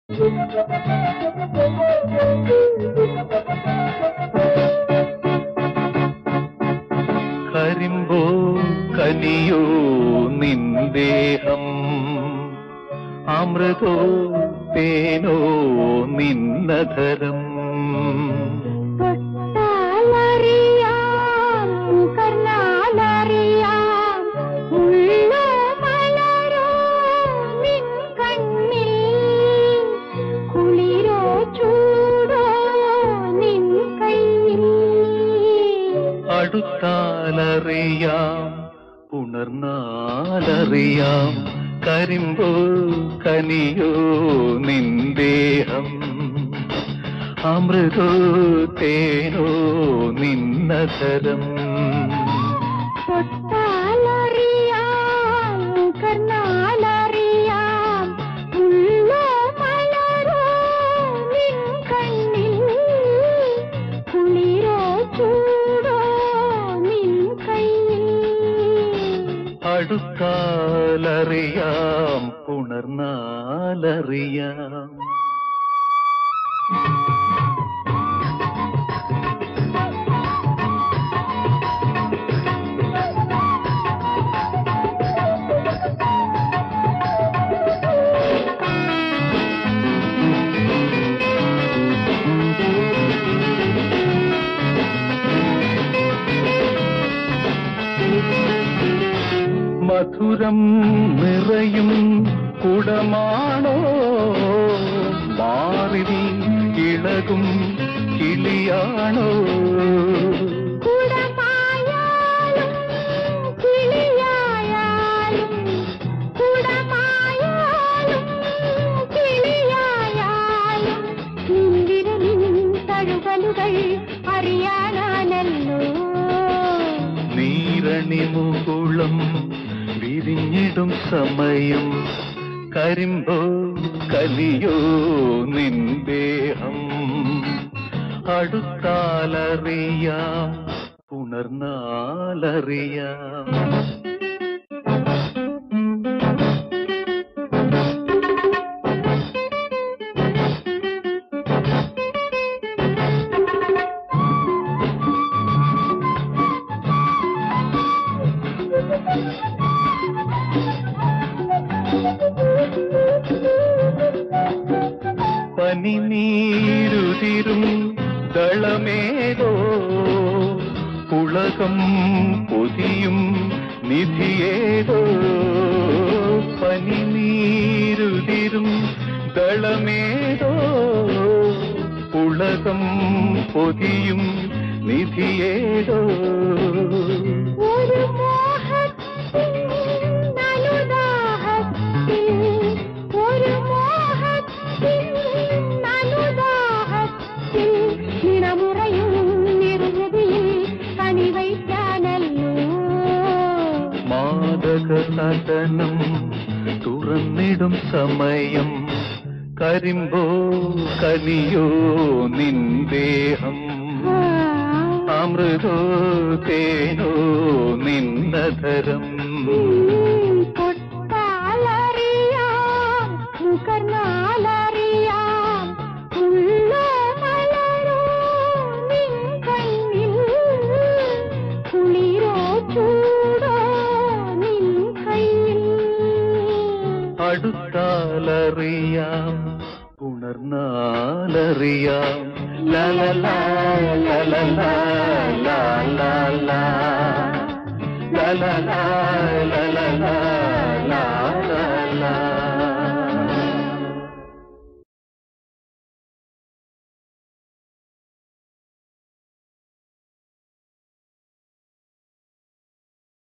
കരിമ്പോ കനിയോ നിന്ദേഹം, അമൃതോ തേനോ നിന്നധരം. അടുത്താലറിയാം ഉണർന്നാലറിയാം, കരിമ്പോ കനിയോ നിന്ദേഹം, അമൃതോ തേനോ നിന്നധരം. അടുത്താലറിയാം ഉണർന്നാലറിയാം. മധുരം നിറയും കുടമാണോ, മാറിൽ ഇളകും കിളിയാണോ? അറിയാനല്ലോ നീരണിമുകുളം വിരിഞ്ഞിടും സമയം, കരിമ്പോ കനിയോ നിന്ദേഹം, അടുത്താലറിയാം ഉണർന്നാലറിയാം. പനിനീരുതിരും ദളമേതോ, പുളകം പൊതിയും നിധിയേതോ. പനിനീരുതിരും ദളമേതോ, പുളകം പൊതിയും നിധിയേതോ. മാദകനടനം തുറന്നിടും സമയം, കരിമ്പോ കനിയോ നിന്ദേഹം, അമൃതോ തേനോ നിന്നധരം. അടുത്താലറിയാം ഉണർന്നാലറിയാം. ലലലാ ലലലാ ലാ ലാ ലാ ലലലാ